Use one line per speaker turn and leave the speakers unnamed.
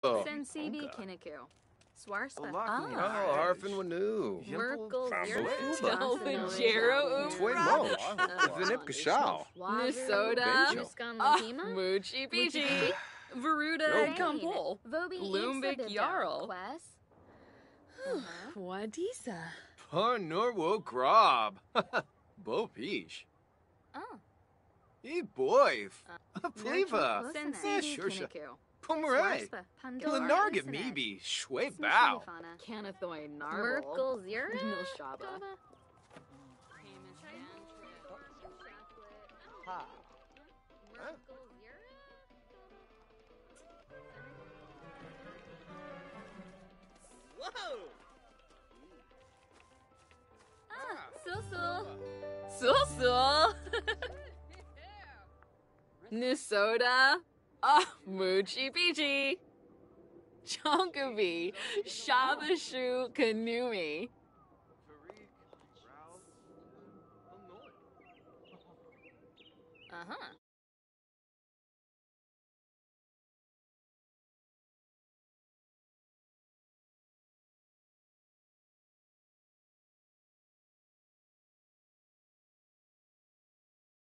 Sensibi Kiniku. Swarspa.
Oh, Harfin Wanu.
Merkel
Jero
Tway Moch. Vinip Kashao.
Nusoda.
Muskan
Moochie Peachy. Veruda Kumpul. Lumbik Jarl. Wadisa.
Norwo Grob. Bo Peach.
Oh.
E boy. Pleva.
Sensibi
Sure.
Kiniku.
Pomeray. Lenarga Meebe. Shwe Bow.
Canathoy Narble.
Merkel Zero.
Milshaba.
Ha.
Sul. Nusoda. Moochie Peachy. Chonkavi. Shabashu Kanumi.